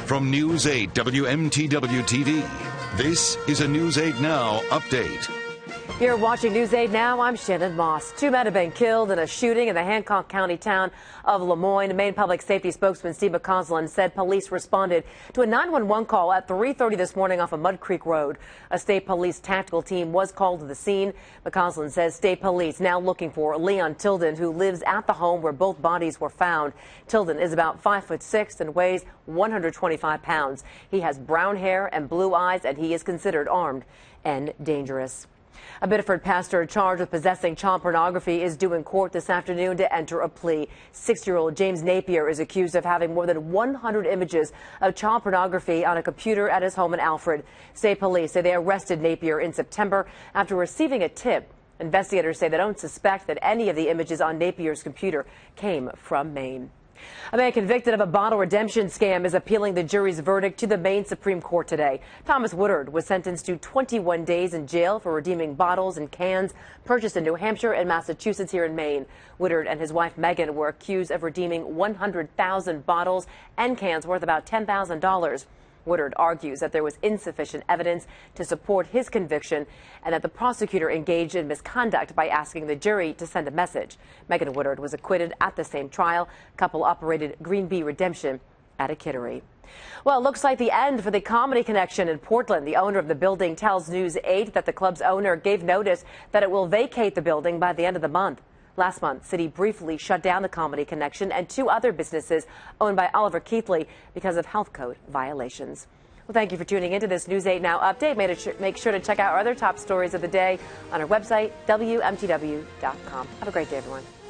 From News 8 WMTW-TV, this is a News 8 Now update. You're watching News 8 Now. I'm Shannon Moss. 2 men have been killed in a shooting in the Hancock County town of Lemoyne. Maine Public Safety spokesman Steve McCausland said police responded to a 911 call at 3:30 this morning off of Mud Creek Road. A state police tactical team was called to the scene. McCausland says state police now looking for Leon Tilden, who lives at the home where both bodies were found. Tilden is about 5'6" and weighs 125 pounds. He has brown hair and blue eyes, and he is considered armed and dangerous. A Biddeford pastor charged with possessing child pornography is due in court this afternoon to enter a plea. 6-year-old James Napier is accused of having more than 100 images of child pornography on a computer at his home in Alfred. State police say they arrested Napier in September after receiving a tip. Investigators say they don't suspect that any of the images on Napier's computer came from Maine. A man convicted of a bottle redemption scam is appealing the jury's verdict to the Maine Supreme Court today. Thomas Woodard was sentenced to 21 days in jail for redeeming bottles and cans purchased in New Hampshire and Massachusetts here in Maine. Woodard and his wife Megan were accused of redeeming 100,000 bottles and cans worth about $10,000. Woodard argues that there was insufficient evidence to support his conviction and that the prosecutor engaged in misconduct by asking the jury to send a message. Megan Woodard was acquitted at the same trial. Couple operated Green Bee Redemption at a Kittery. Well, it looks like the end for the Comedy Connection in Portland. The owner of the building tells News 8 that the club's owner gave notice that it will vacate the building by the end of the month. Last month, City briefly shut down the Comedy Connection and 2 other businesses owned by Oliver Keithley because of health code violations. Well, thank you for tuning into this News 8 Now update. Make sure to check out our other top stories of the day on our website, WMTW.com. Have a great day, everyone.